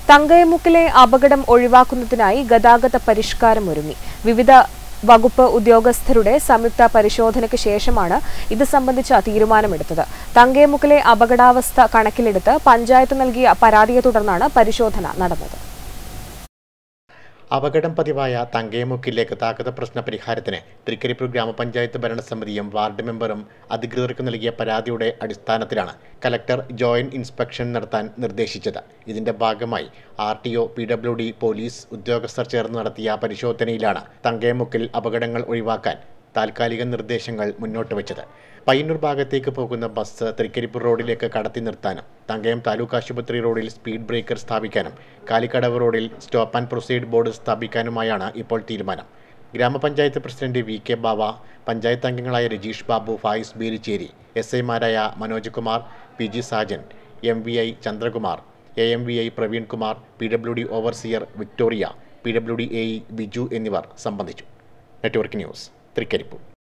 തങ്കയമുക്കിലെ അപകടം ഒഴിവാക്കുന്നതിനായി ഗതാഗത പരിഷ്കാരമൊരുങ്ങി. വിവിധ വകുപ്പ് ഉദ്യോഗസ്ഥരുടെ സംയുക്ത പരിശോധനയ്ക്ക് ശേഷമാണ് ഇത് സംബന്ധിച്ച തീരുമാനമെടുത്തത്. തങ്കയമുക്കിലെ അപകടാവസ്ഥ കണക്കിലെടുത്ത് പഞ്ചായത്ത് നൽകിയ പരാതിയെ തുടർന്നാണ് പരിശോധന നടന്നത്. അപകടം പതിവായ തങ്കയമുക്കിലെ ഗതാഗത പ്രശ്ന പരിഹാരത്തിന് തൃക്കരിപ്പൂർ ഗ്രാമപഞ്ചായത്ത് ഭരണസമിതിയും വാർഡ് മെമ്പറും അധികൃതർക്ക് നൽകിയ പരാതിയുടെ അടിസ്ഥാനത്തിലാണ് കലക്ടർ ജോയിന്റ് ഇൻസ്പെക്ഷൻ നടത്താൻ നിർദ്ദേശിച്ചത്. ഇതിന്റെ ഭാഗമായി RTO, PWD, പോലീസ് ഉദ്യോഗസ്ഥർ ചേർന്ന് നടത്തിയ പരിശോധനയിലാണ് തങ്കയമുക്കിൽ അപകടങ്ങൾ ഒഴിവാക്കാൻ താൽക്കാലിക നിർദ്ദേശങ്ങൾ മുന്നോട്ട് വെച്ചത്. പയ്യന്നൂർ ഭാഗത്തേക്ക് പോകുന്ന ബസ് തൃക്കരിപ്പൂർ റോഡിലേക്ക് കടത്തി നിർത്താനും തങ്കയം താലൂക്ക് ആശുപത്രി റോഡിൽ സ്പീഡ് ബ്രേക്കർ സ്ഥാപിക്കാനും കാലിക്കടവ് റോഡിൽ സ്റ്റോപ്പ് ആൻഡ് പ്രൊസീഡ് ബോർഡ് സ്ഥാപിക്കാനുമായാണ് ഇപ്പോൾ തീരുമാനം. ഗ്രാമപഞ്ചായത്ത് പ്രസിഡന്റ് VK ബാവ, പഞ്ചായത്ത് അംഗങ്ങളായ രജീഷ് ബാബു, ഫായിസ് ബീരിച്ചേരി, SIമാരായ Manoj Kumar, PG Sajan, MVI Chandrakumar, AMVI Praveen Kumar, PWD overseer Victoria, PWD AE Biju എന്നിവർ സംബന്ധിച്ചു. Network news, Trikaripur.